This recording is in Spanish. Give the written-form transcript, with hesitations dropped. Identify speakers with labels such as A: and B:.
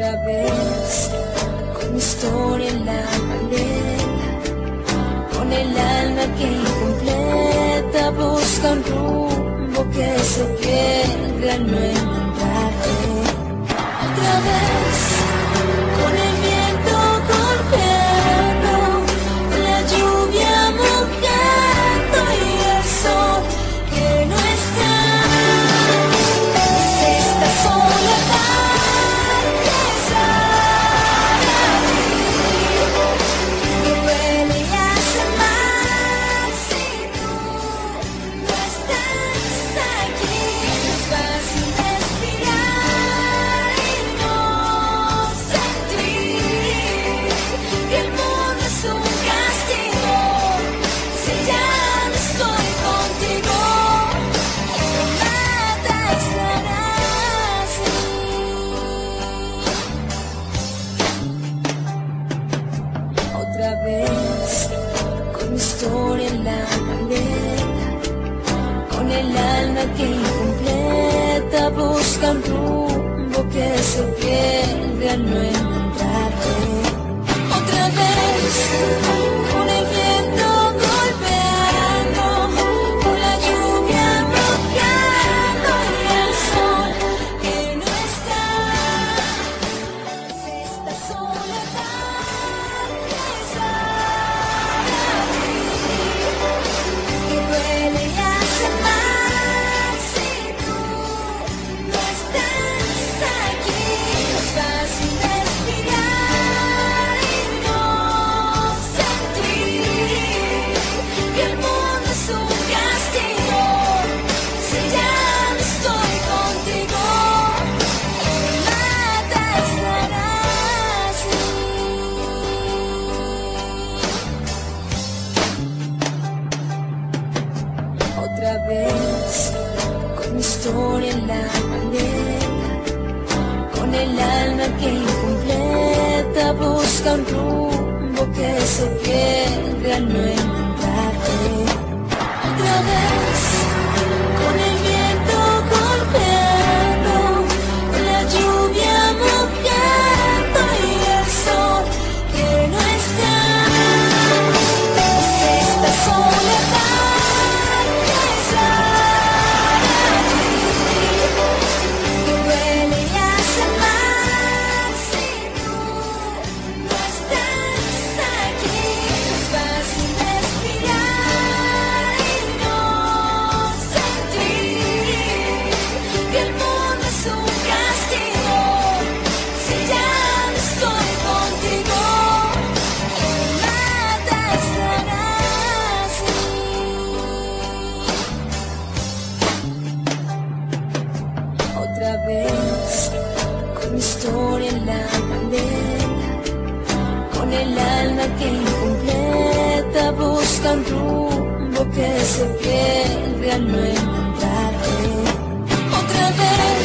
A: otra vez, con mi historia en la maleta, con el alma que incompleta busca un rumbo que se pierde al no encontrarte. Otra vez, con el viento golpeando, la lluvia mojando y el sol que no está. Es esta soledad que sale a mí, que duele y hace mal si tú no estás aquí. Es fácil respirar y no sentir que el mundo es un castigo si ya no estoy contigo. Nada estará así. Otra vez, con mi historia en la maleta, con el alma que incompleta busca un rumbo que se pierde al no encontrarte. Otra vez, con el viento golpeando, con la lluvia mojando y el sol que no está. Es esta soledad que sale a mí, que duele y hace mal si tú no estás aquí. Es fácil respirar y no sentir que el mundo es un castigo si ya no estoy contigo. Nada estará así. Otra vez, con mi historia en la maleta, con el alma que incompleta busca un rumbo que se pierde al no encontrarte. Otra vez, con el viento golpeando, con la lluvia mojando y el sol que no está. Es esta soledad que sale a mí, que duele y hace mal si tú no estás aquí. Es fácil respirar y no sentir que el mundo es un castigo si ya no estoy contigo. Nada estará así. Otra vez, con mi historia en la maleta, con el alma que incompleta busca un rumbo que se pierde al no encontrarte. Otra vez,